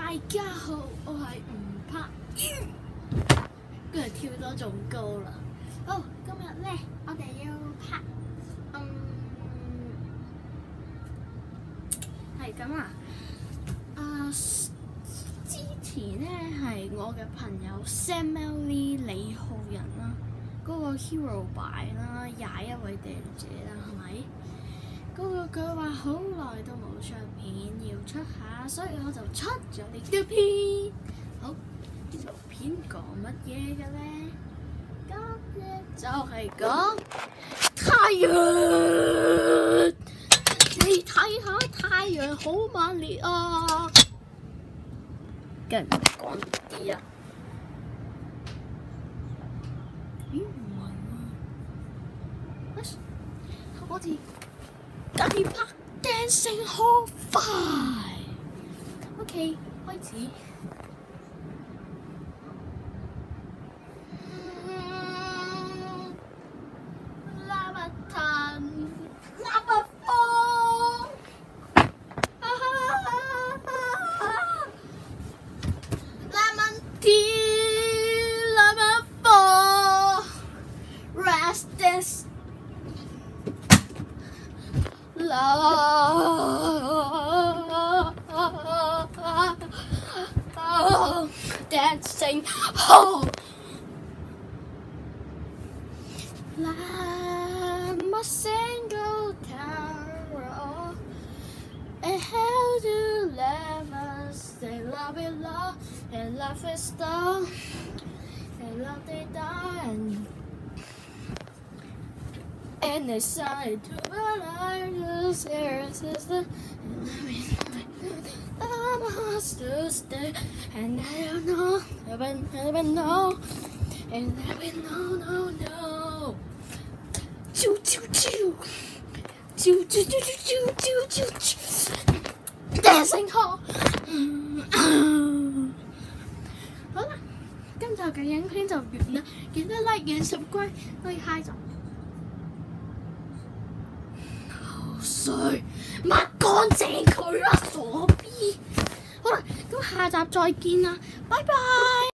大家好，我係吳柏宇，跟住跳得仲高啦。好，今日咧我哋要拍，係咁啊。之前咧係我嘅朋友 Samuel Lee 李浩仁啦，嗰個 Hero 版啦，21位訂者啦，係咪？佢話好耐都冇出片，要出下，所以我就出咗呢條片。好，呢條片講乜嘢嘅咧？今日就係講太陽。你睇下太陽好猛烈啊！跟住講啲啊。咦，唔係喎，好似大拍 Dancing Hall 5。OK， 開始。喇叭彈，喇叭風，喇叭天，喇叭風 ，Rest Dance。Dancing Hall. I'm a single tower, and how to love us? They love it love, and love is done, and love they die, and they decide to alive, serious sister, I'm a to stay, and I don't know, never know, and never no. Choo choo choo, choo choo choo choo choo choo choo. Dancing Hall. 好啦，今集嘅影片就完啦，記得 like 嘅 subscribe 可以 high 咗。口水抹乾淨佢啦，傻 B。好啦，咁下集再見啦，拜拜。